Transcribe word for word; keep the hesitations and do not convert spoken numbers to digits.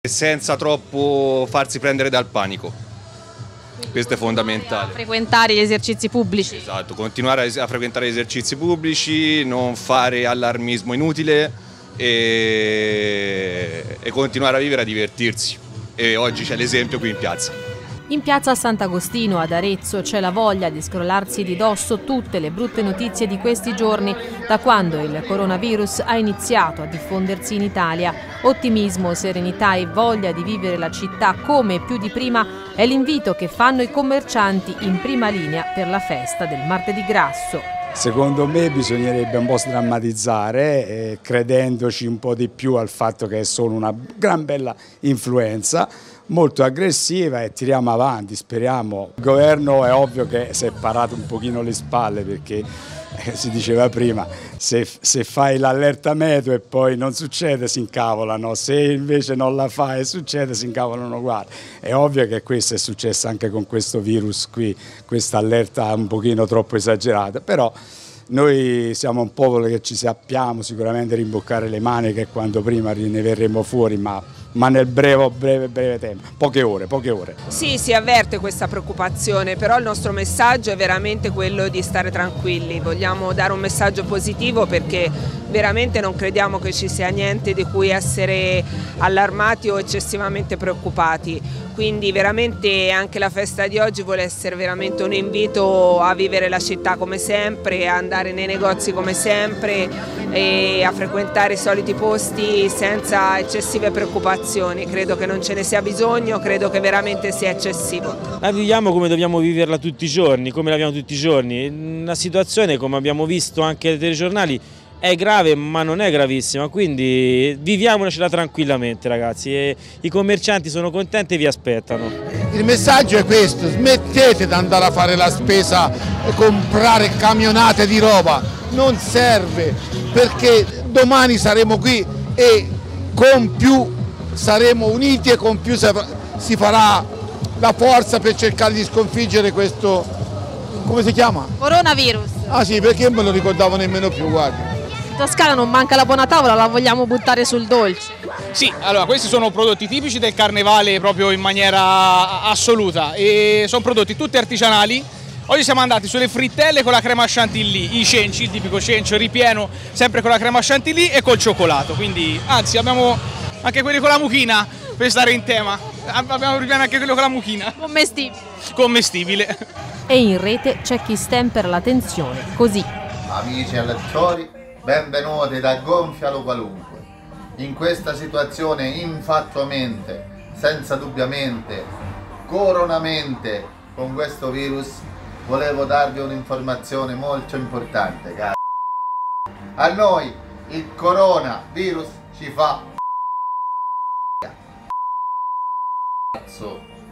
senza troppo farsi prendere dal panico. Questo è fondamentale. Frequentare gli esercizi pubblici. Esatto, continuare a frequentare gli esercizi pubblici, non fare allarmismo inutile e, e continuare a vivere, a divertirsi. E oggi c'è l'esempio qui in piazza. In piazza Sant'Agostino ad Arezzo c'è la voglia di scrollarsi di dosso tutte le brutte notizie di questi giorni, da quando il coronavirus ha iniziato a diffondersi in Italia. Ottimismo, serenità e voglia di vivere la città come più di prima è l'invito che fanno i commercianti in prima linea per la festa del Martedì Grasso. Secondo me bisognerebbe un po' sdrammatizzare, eh, credendoci un po' di più al fatto che è solo una gran bella influenza, molto aggressiva, e tiriamo avanti, speriamo. Il governo è ovvio che si è parato un pochino le spalle, perché eh, si diceva prima, se, se fai l'allerta meteo e poi non succede si incavolano, se invece non la fai e succede si incavolano uguali. È ovvio che questo è successo anche con questo virus qui, questa allerta un pochino troppo esagerata, però noi siamo un popolo che ci sappiamo sicuramente rimboccare le maniche quanto prima ne verremo fuori, ma, ma nel breve, breve, breve tempo, poche ore, poche ore. Sì, si avverte questa preoccupazione, però il nostro messaggio è veramente quello di stare tranquilli. Vogliamo dare un messaggio positivo perché veramente non crediamo che ci sia niente di cui essere allarmati o eccessivamente preoccupati. Quindi veramente anche la festa di oggi vuole essere veramente un invito a vivere la città come sempre, a andare nei negozi come sempre e a frequentare i soliti posti senza eccessive preoccupazioni. Credo che non ce ne sia bisogno, credo che veramente sia eccessivo. La viviamo come dobbiamo viverla tutti i giorni, come la viviamo tutti i giorni. La situazione, come abbiamo visto anche nei telegiornali, è grave ma non è gravissima, quindi viviamocela tranquillamente ragazzi, e i commercianti sono contenti e vi aspettano. Il messaggio è questo: smettete di andare a fare la spesa e comprare camionate di roba, non serve, perché domani saremo qui e con più saremo uniti e con più si farà la forza per cercare di sconfiggere questo, come si chiama? Coronavirus. Ah sì, perché non me lo ricordavo nemmeno più, guarda. In Toscana non manca la buona tavola, la vogliamo buttare sul dolce. Sì, allora questi sono prodotti tipici del carnevale proprio in maniera assoluta e sono prodotti tutti artigianali. Oggi siamo andati sulle frittelle con la crema chantilly, i cenci, il tipico cencio ripieno sempre con la crema chantilly e col cioccolato, quindi anzi abbiamo anche quelli con la mucchina per stare in tema, abbiamo ripieno anche quello con la mucchina. Commestibile. Commestibile. E in rete c'è chi stempera la tensione così. Amici lettori, benvenuti da Gonfialo Qualunque. In questa situazione infatuamente, senza dubbiamente, coronamente con questo virus, volevo darvi un'informazione molto importante, cari. A noi il coronavirus ci fa cazzo.